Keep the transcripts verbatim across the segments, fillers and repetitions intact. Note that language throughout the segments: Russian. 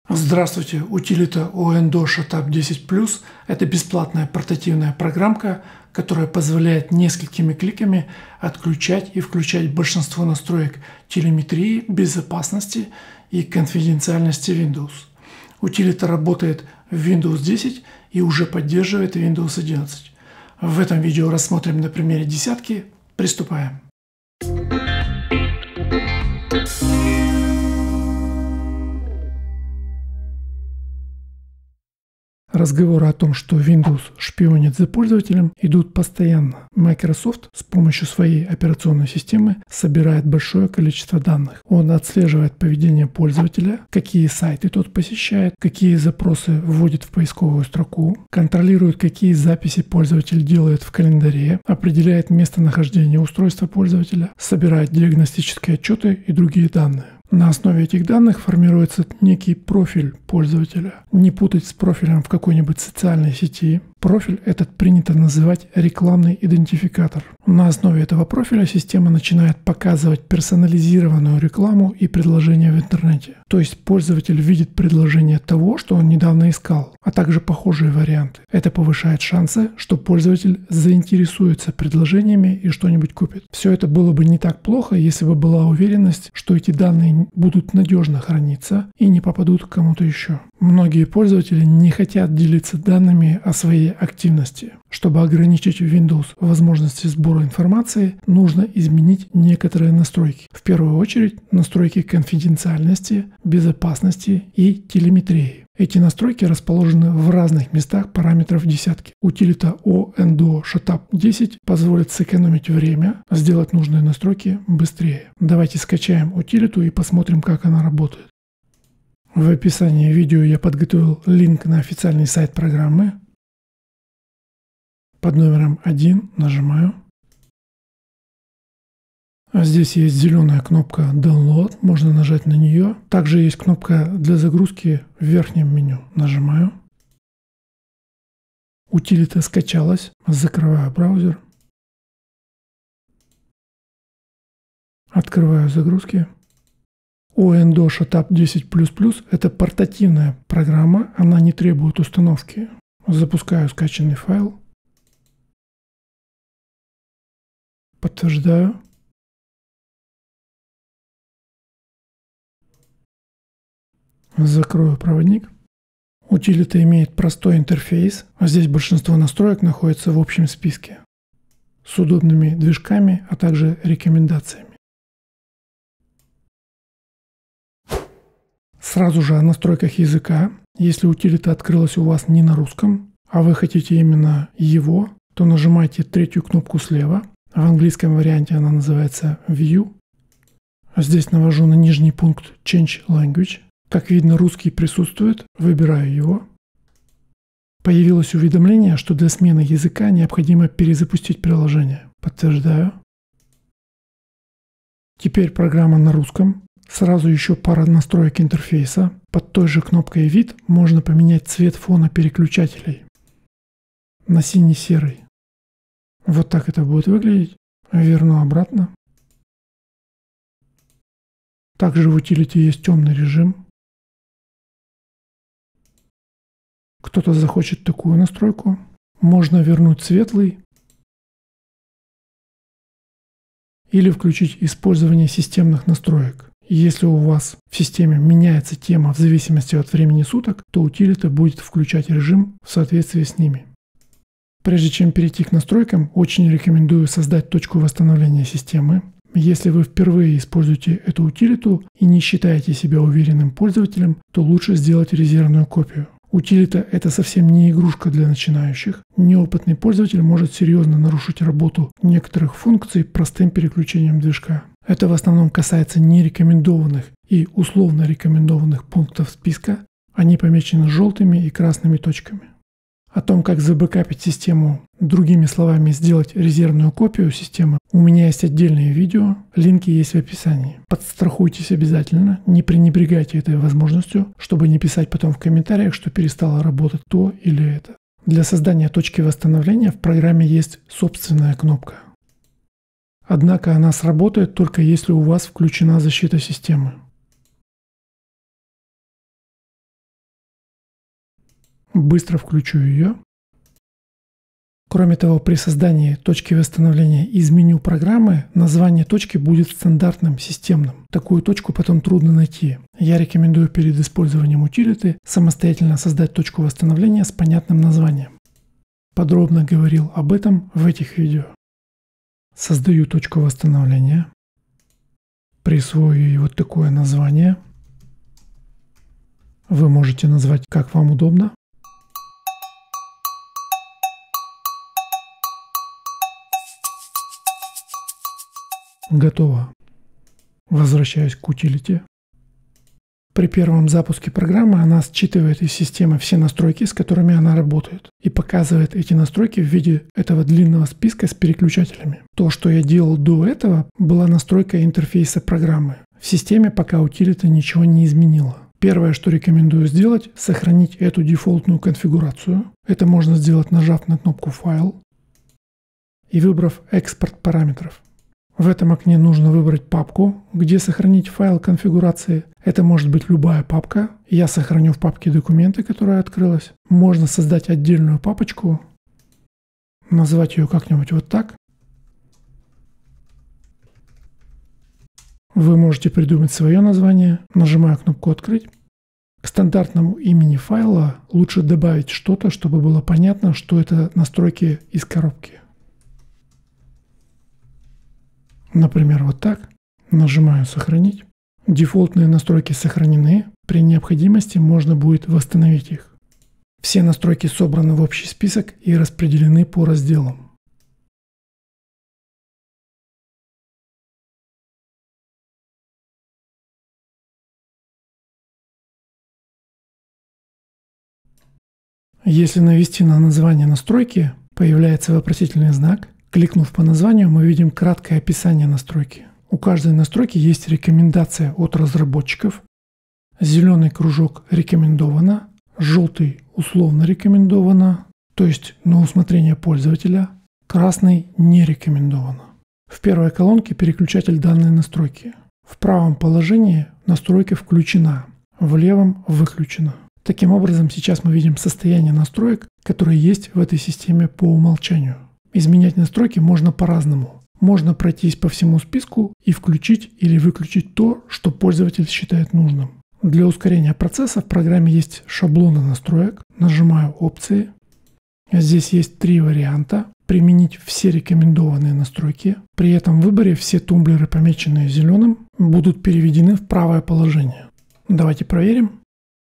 Здравствуйте! Утилита Ondo Shatup десять плюс – это бесплатная портативная программка, которая позволяет несколькими кликами отключать и включать большинство настроек телеметрии, безопасности и конфиденциальности Windows. Утилита работает в Windows десять и уже поддерживает Windows одиннадцать. В этом видео рассмотрим на примере десятки. Приступаем. Разговоры о том, что Windows шпионит за пользователем, идут постоянно. Microsoft с помощью своей операционной системы собирает большое количество данных. Он отслеживает поведение пользователя, какие сайты тот посещает, какие запросы вводит в поисковую строку, контролирует, какие записи пользователь делает в календаре, определяет местонахождение устройства пользователя, собирает диагностические отчеты и другие данные. На основе этих данных формируется некий профиль пользователя. Не путать с профилем в какой-нибудь социальной сети. Профиль этот принято называть рекламный идентификатор. На основе этого профиля система начинает показывать персонализированную рекламу и предложения в интернете. То есть пользователь видит предложение того, что он недавно искал, а также похожие варианты. Это повышает шансы, что пользователь заинтересуется предложениями и что-нибудь купит. Все это было бы не так плохо, если бы была уверенность, что эти данные будут надежно храниться и не попадут к кому-то еще. Многие пользователи не хотят делиться данными о своей активности. Чтобы ограничить в Windows возможности сбора информации, нужно изменить некоторые настройки. В первую очередь настройки конфиденциальности, безопасности и телеметрии. Эти настройки расположены в разных местах параметров десятки. Утилита Ondo Shatup десять позволит сэкономить время, сделать нужные настройки быстрее. Давайте скачаем утилиту и посмотрим, как она работает. В описании видео я подготовил линк на официальный сайт программы. Под номером один нажимаю. Здесь есть зеленая кнопка Download, можно нажать на нее. Также есть кнопка для загрузки в верхнем меню. Нажимаю. Утилита скачалась. Закрываю браузер. Открываю загрузки. Ondo Shatup десять плюс плюс – это портативная программа, она не требует установки. Запускаю скачанный файл. Подтверждаю. Закрою проводник. Утилита имеет простой интерфейс, а здесь большинство настроек находится в общем списке с удобными движками, а также рекомендациями. Сразу же о настройках языка. Если утилита открылась у вас не на русском, а вы хотите именно его, то нажимайте третью кнопку слева. В английском варианте она называется View. Здесь навожу на нижний пункт Change Language. Как видно, русский присутствует. Выбираю его. Появилось уведомление, что для смены языка необходимо перезапустить приложение. Подтверждаю. Теперь программа на русском. Сразу еще пара настроек интерфейса. Под той же кнопкой «Вид» можно поменять цвет фона переключателей на синий-серый. Вот так это будет выглядеть. Верну обратно. Также в утилите есть темный режим. Кто-то захочет такую настройку. Можно вернуть светлый. Или включить использование системных настроек. Если у вас в системе меняется тема в зависимости от времени суток, то утилита будет включать режим в соответствии с ними. Прежде чем перейти к настройкам, очень рекомендую создать точку восстановления системы. Если вы впервые используете эту утилиту и не считаете себя уверенным пользователем, то лучше сделать резервную копию. Утилита – это совсем не игрушка для начинающих. Неопытный пользователь может серьезно нарушить работу некоторых функций простым переключением движка. Это в основном касается нерекомендованных и условно рекомендованных пунктов списка. Они помечены желтыми и красными точками. О том, как забэкапить систему, другими словами, сделать резервную копию системы, у меня есть отдельное видео, линки есть в описании. Подстрахуйтесь обязательно, не пренебрегайте этой возможностью, чтобы не писать потом в комментариях, что перестало работать то или это. Для создания точки восстановления в программе есть собственная кнопка. Однако она сработает только если у вас включена защита системы. Быстро включу ее. Кроме того, при создании точки восстановления из меню программы название точки будет стандартным, системным. Такую точку потом трудно найти. Я рекомендую перед использованием утилиты самостоятельно создать точку восстановления с понятным названием. Подробно говорил об этом в этих видео. Создаю точку восстановления. Присвою ей вот такое название. Вы можете назвать как вам удобно. Готово. Возвращаюсь к утилите. При первом запуске программы она считывает из системы все настройки, с которыми она работает, и показывает эти настройки в виде этого длинного списка с переключателями. То, что я делал до этого, была настройка интерфейса программы. В системе пока утилита ничего не изменила. Первое, что рекомендую сделать, сохранить эту дефолтную конфигурацию. Это можно сделать, нажав на кнопку «Файл» и выбрав «Экспорт параметров». В этом окне нужно выбрать папку, где сохранить файл конфигурации. Это может быть любая папка. Я сохраню в папке «Документы», которая открылась. Можно создать отдельную папочку, назвать ее как-нибудь вот так. Вы можете придумать свое название. Нажимаю кнопку «Открыть». К стандартному имени файла лучше добавить что-то, чтобы было понятно, что это настройки из коробки. Например, вот так. Нажимаю «Сохранить». Дефолтные настройки сохранены. При необходимости можно будет восстановить их. Все настройки собраны в общий список и распределены по разделам. Если навести на название настройки, появляется вопросительный знак. Кликнув по названию, мы видим краткое описание настройки. У каждой настройки есть рекомендация от разработчиков. Зеленый кружок «Рекомендовано», желтый «Условно рекомендовано», то есть на усмотрение пользователя, красный «Не рекомендовано». В первой колонке переключатель данной настройки. В правом положении настройка включена, в левом выключена. Таким образом, сейчас мы видим состояние настроек, которые есть в этой системе по умолчанию. Изменять настройки можно по-разному. Можно пройтись по всему списку и включить или выключить то, что пользователь считает нужным. Для ускорения процесса в программе есть шаблоны настроек. Нажимаю «Опции». Здесь есть три варианта. Применить все рекомендованные настройки. При этом выборе все тумблеры, помеченные зеленым, будут переведены в правое положение. Давайте проверим.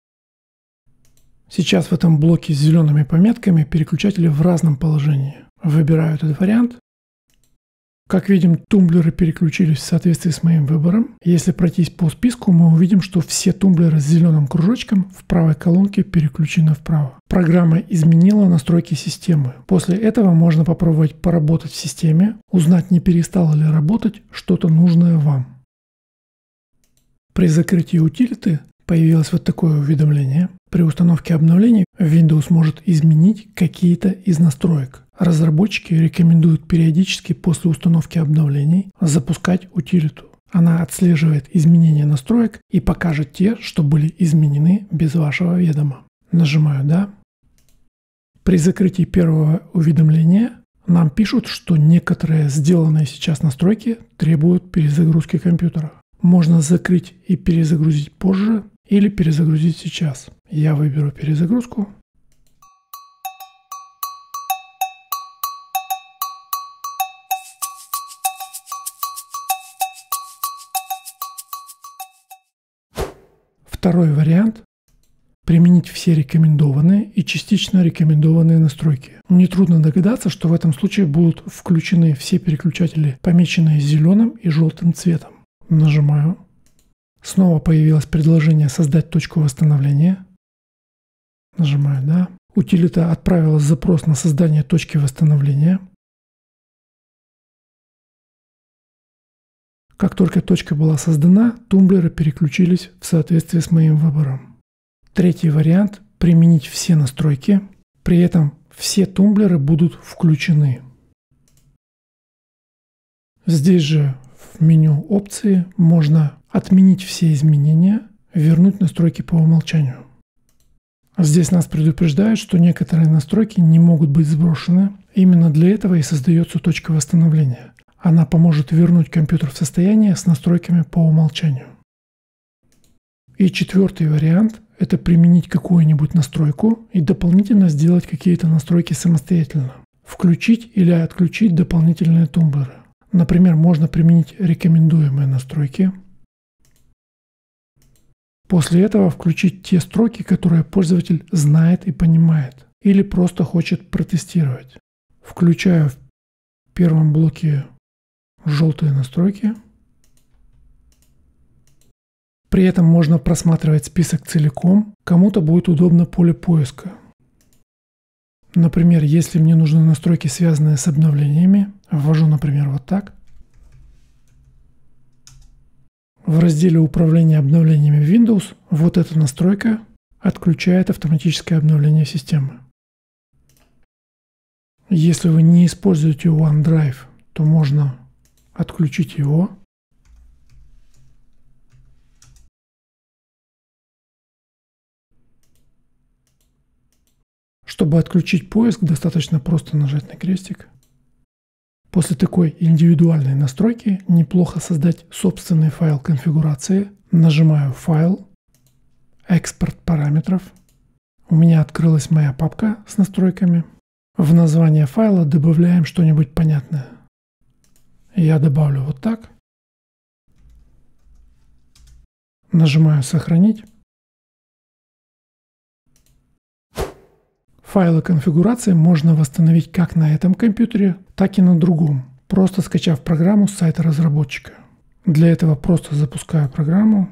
Сейчас в этом блоке с зелеными пометками переключатели в разном положении. Выбираю этот вариант. Как видим, тумблеры переключились в соответствии с моим выбором. Если пройтись по списку, мы увидим, что все тумблеры с зеленым кружочком в правой колонке переключены вправо. Программа изменила настройки системы. После этого можно попробовать поработать в системе, узнать, не перестало ли работать что-то нужное вам. При закрытии утилиты появилось вот такое уведомление. При установке обновлений Windows может изменить какие-то из настроек. Разработчики рекомендуют периодически после установки обновлений запускать утилиту. Она отслеживает изменения настроек и покажет те, что были изменены без вашего ведома. Нажимаю «Да». При закрытии первого уведомления нам пишут, что некоторые сделанные сейчас настройки требуют перезагрузки компьютера. Можно закрыть и перезагрузить позже или перезагрузить сейчас. Я выберу перезагрузку. Второй вариант – применить все рекомендованные и частично рекомендованные настройки. Нетрудно догадаться, что в этом случае будут включены все переключатели, помеченные зеленым и желтым цветом. Нажимаю. Снова появилось предложение создать точку восстановления. Нажимаю «Да». Утилита отправила запрос на создание точки восстановления. Как только точка была создана, тумблеры переключились в соответствии с моим выбором. Третий вариант – применить все настройки. При этом все тумблеры будут включены. Здесь же в меню «Опции» можно отменить все изменения, вернуть настройки по умолчанию. Здесь нас предупреждают, что некоторые настройки не могут быть сброшены. Именно для этого и создается точка восстановления. Она поможет вернуть компьютер в состояние с настройками по умолчанию. И четвертый вариант – это применить какую-нибудь настройку и дополнительно сделать какие-то настройки самостоятельно. Включить или отключить дополнительные тумблеры. Например, можно применить рекомендуемые настройки. После этого включить те строки, которые пользователь знает и понимает, или просто хочет протестировать. Включаю в первом блоке желтые настройки. При этом можно просматривать список целиком. Кому-то будет удобно поле поиска. Например, если мне нужны настройки, связанные с обновлениями, ввожу, например, вот так. В разделе управления обновлениями Windows вот эта настройка отключает автоматическое обновление системы. Если вы не используете OneDrive, то можно отключить его. Чтобы отключить поиск, достаточно просто нажать на крестик. После такой индивидуальной настройки неплохо создать собственный файл конфигурации. Нажимаю «Файл», «Экспорт параметров». У меня открылась моя папка с настройками. В название файла добавляем что-нибудь понятное. Я добавлю вот так. Нажимаю «Сохранить». Файлы конфигурации можно восстановить как на этом компьютере, так и на другом, просто скачав программу с сайта разработчика. Для этого просто запускаю программу.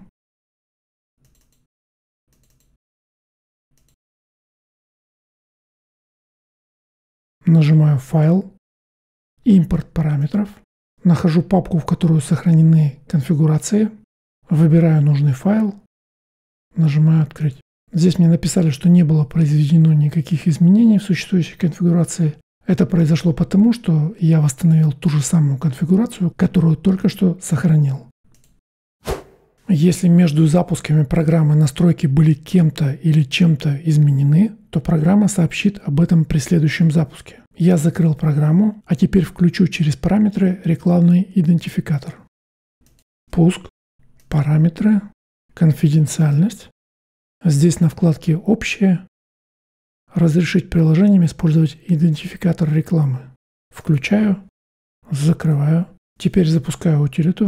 Нажимаю «Файл», «Импорт параметров», нахожу папку, в которую сохранены конфигурации, выбираю нужный файл, нажимаю «Открыть». Здесь мне написали, что не было произведено никаких изменений в существующей конфигурации. Это произошло потому, что я восстановил ту же самую конфигурацию, которую только что сохранил. Если между запусками программы настройки были кем-то или чем-то изменены, то программа сообщит об этом при следующем запуске. Я закрыл программу, а теперь включу через параметры рекламный идентификатор. Пуск, параметры, конфиденциальность. Здесь на вкладке «Общее» разрешить приложениям использовать идентификатор рекламы. Включаю, закрываю. Теперь запускаю утилиту.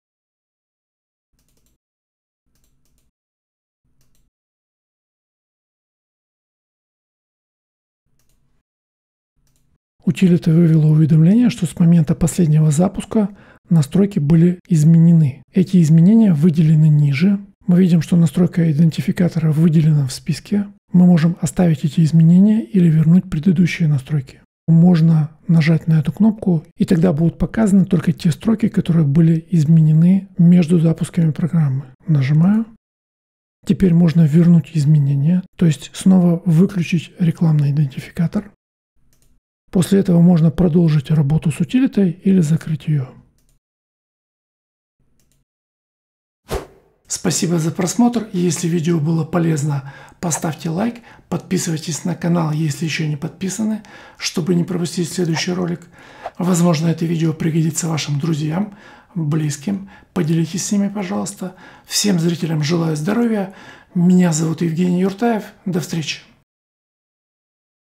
Утилита вывела уведомление, что с момента последнего запуска настройки были изменены. Эти изменения выделены ниже. Мы видим, что настройка идентификатора выделена в списке. Мы можем оставить эти изменения или вернуть предыдущие настройки. Можно нажать на эту кнопку, и тогда будут показаны только те строки, которые были изменены между запусками программы. Нажимаю. Теперь можно вернуть изменения, то есть снова выключить рекламный идентификатор. После этого можно продолжить работу с утилитой или закрыть ее. Спасибо за просмотр. Если видео было полезно, поставьте лайк, подписывайтесь на канал, если еще не подписаны, чтобы не пропустить следующий ролик. Возможно, это видео пригодится вашим друзьям, близким. Поделитесь с ними, пожалуйста. Всем зрителям желаю здоровья. Меня зовут Евгений Юртаев. До встречи.